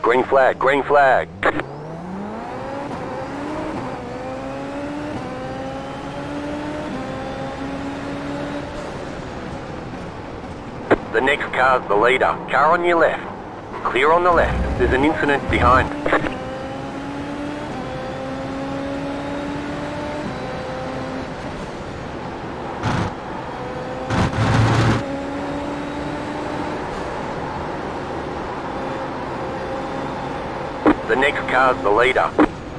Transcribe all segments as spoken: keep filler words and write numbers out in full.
Green flag, green flag. The next car's the leader. Car on your left. Clear on the left. There's an incident behind. The next car's the leader.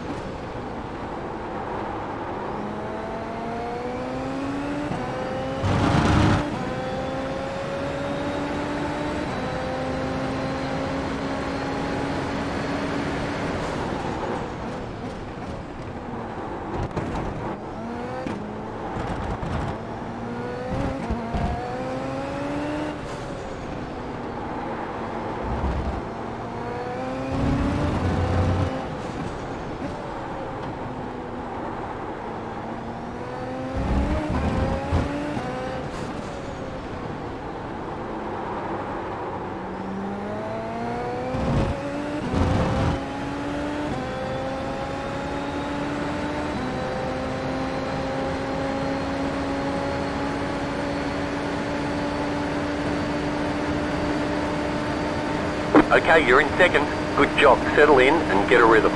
Okay, you're in second. Good job. Settle in and get a rhythm.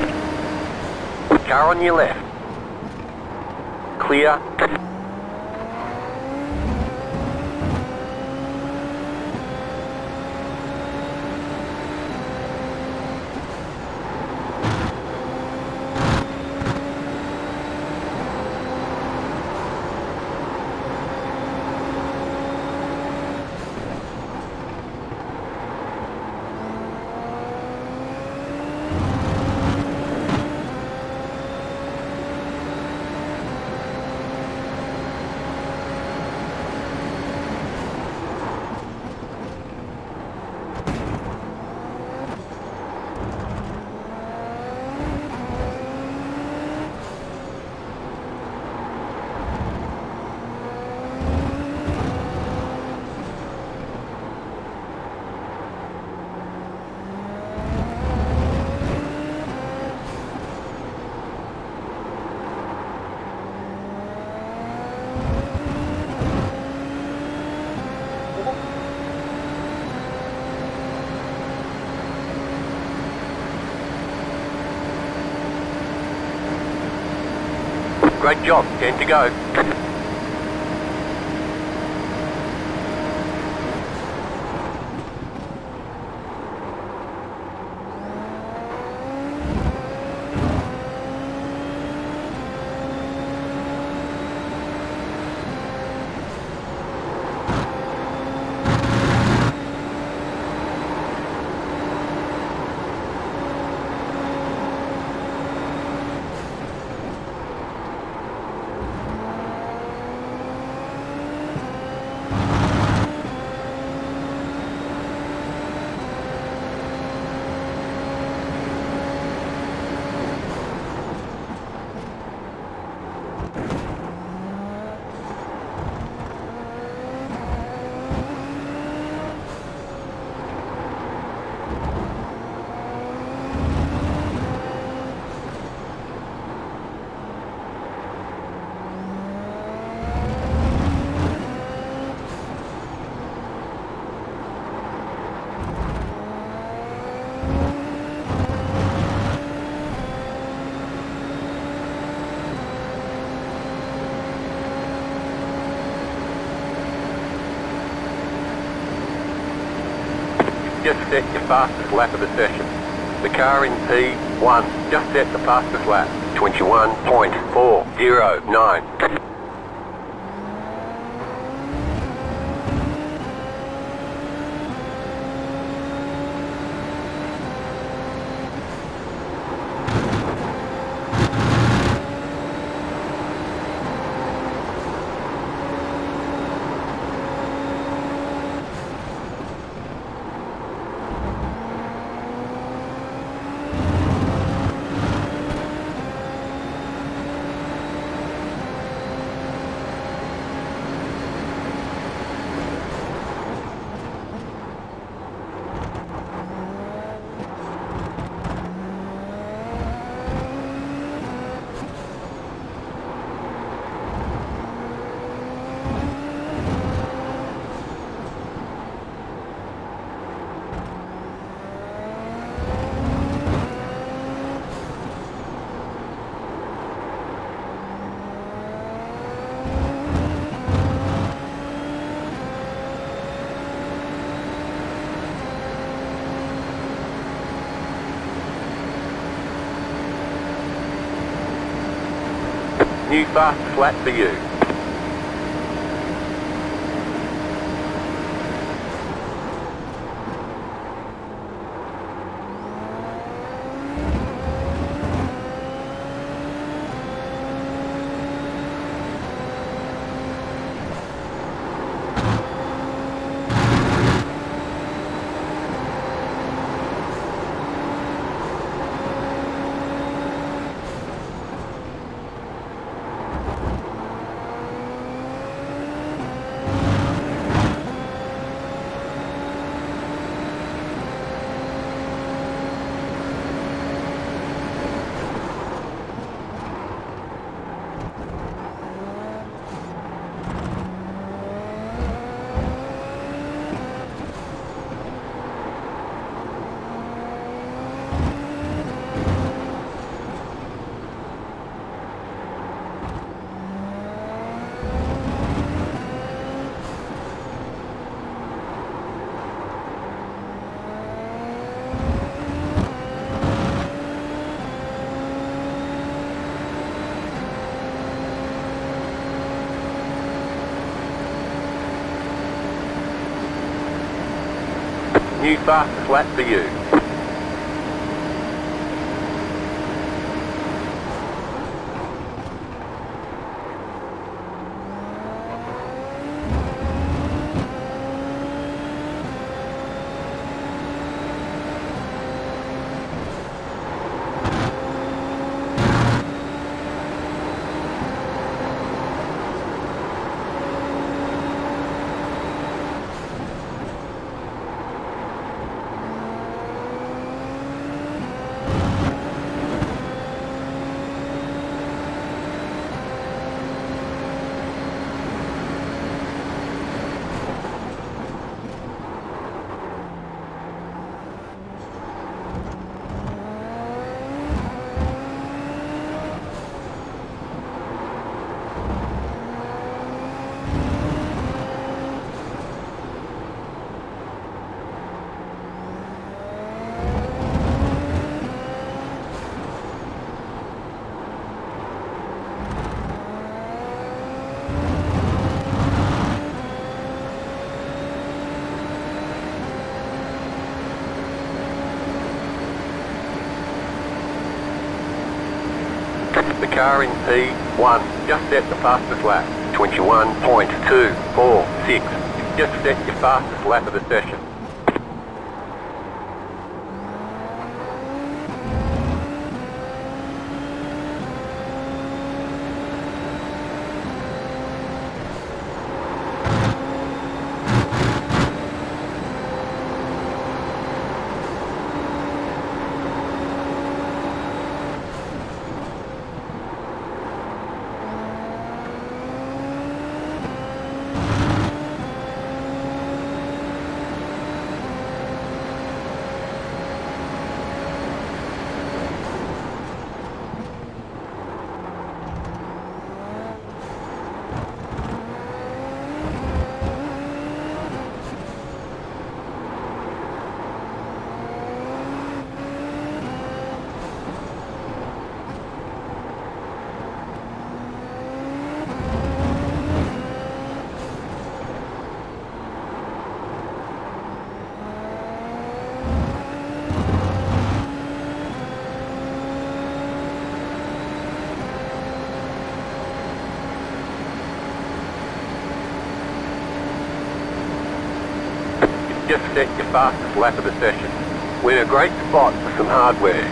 Car on your left. Clear. Great job. Ten to go. Just set your fastest lap of the session. The car in P one just set the fastest lap. twenty-one point four zero nine. New fastest lap for you. New fastest lap for you. The car in P one just set the fastest lap, twenty-one point two four six. Just set your fastest lap of the session. Just set your fastest lap of the session. We're in a great spot for some hardware.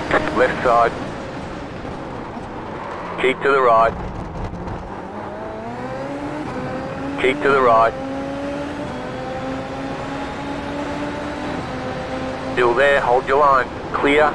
Left side. Keep to the right. Keep to the right. Still there, hold your line. Clear.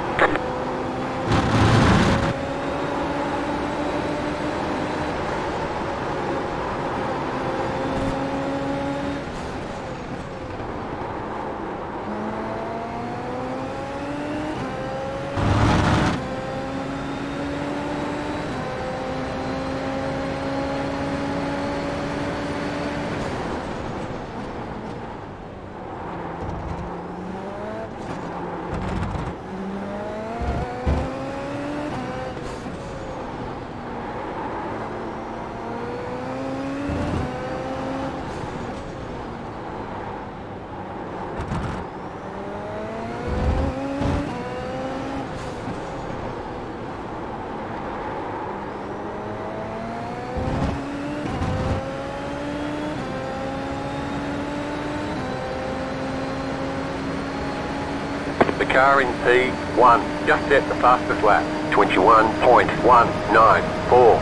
The car in P one just set the fastest lap, twenty-one point one nine four.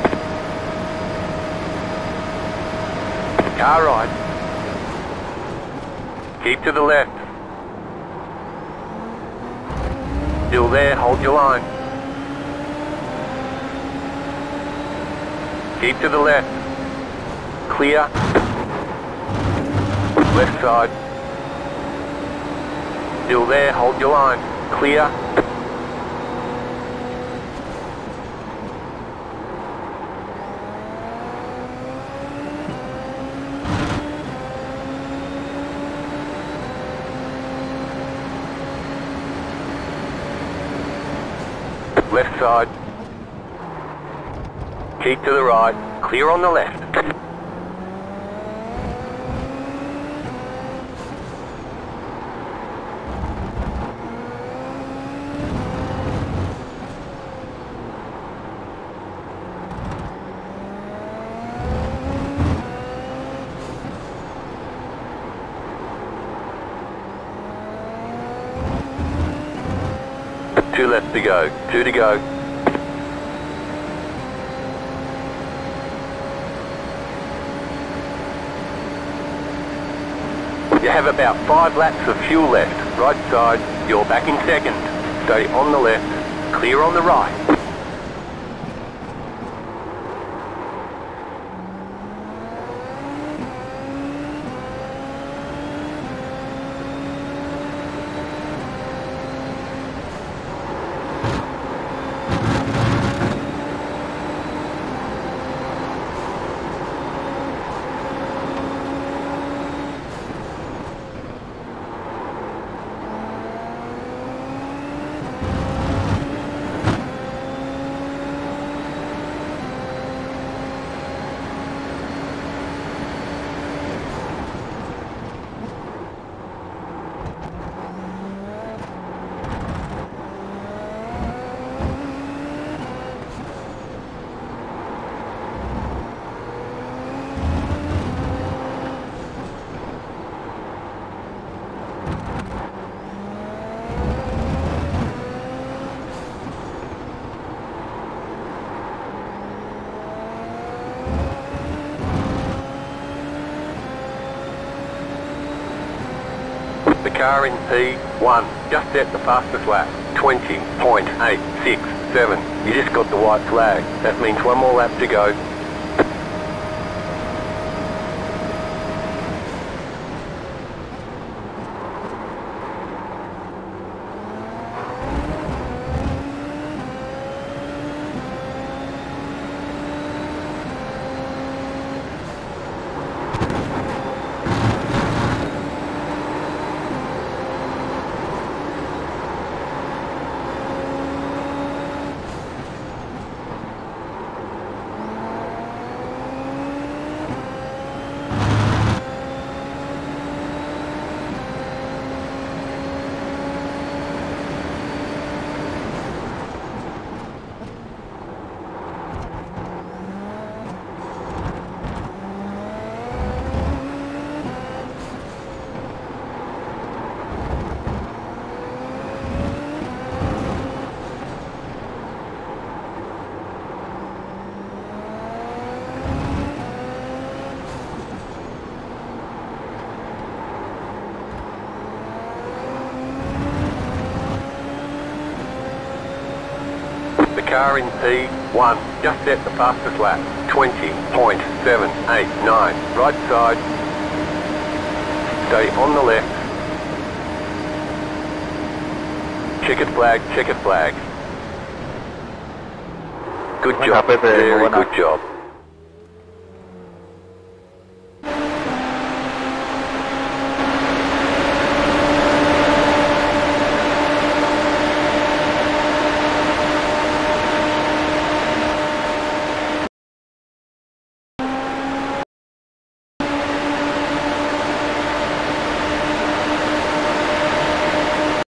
Car right. Keep to the left. Still there, hold your line. Keep to the left. Clear. Left side. Still there, hold your line. Clear. Left side. Keep to the right. Clear on the left. Two left to go. Two to go. You have about five laps of fuel left. Right side, you're back in second. Stay on the left, clear on the right. The car in P one just set the fastest lap, twenty point eight six seven. You just got the white flag. That means one more lap to go. The car in P one just set the fastest lap. twenty point seven eight nine. Right side. Stay on the left. Checkered flag, checkered flag. Good job. Very good job.